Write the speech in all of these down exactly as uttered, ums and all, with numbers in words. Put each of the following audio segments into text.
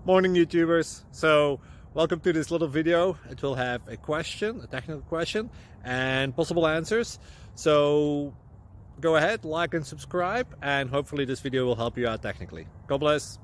Morning YouTubers. So welcome to this little video. It will have a question, a technical question, and possible answers. So go ahead, like and subscribe, and hopefully this video will help you out technically. God bless.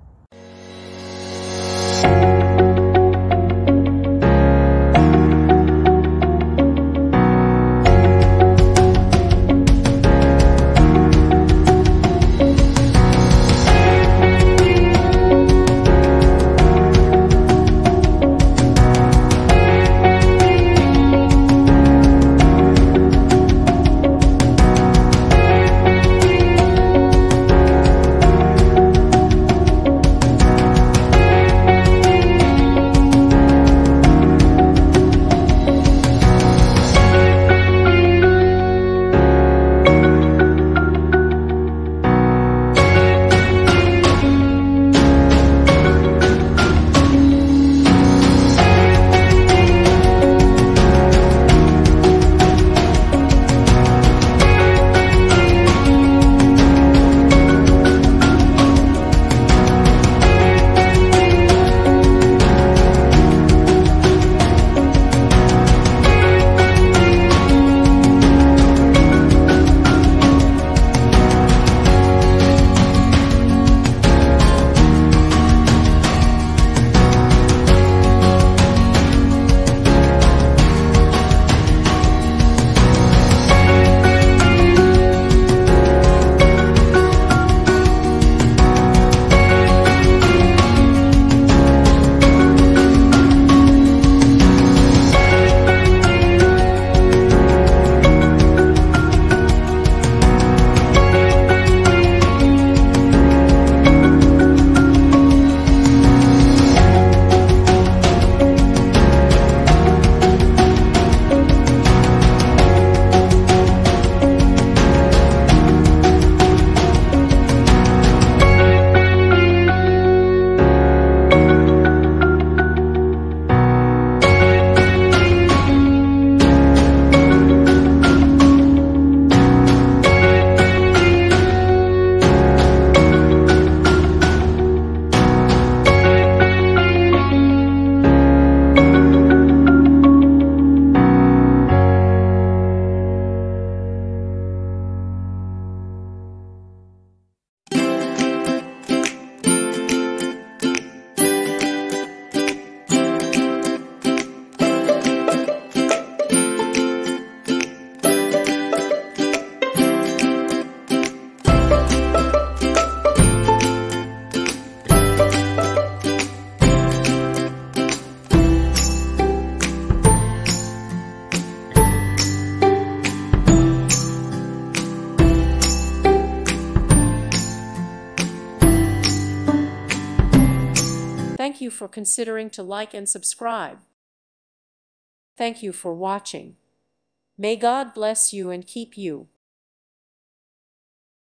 Thank you for considering to like and subscribe. Thank you for watching. May God bless you and keep you.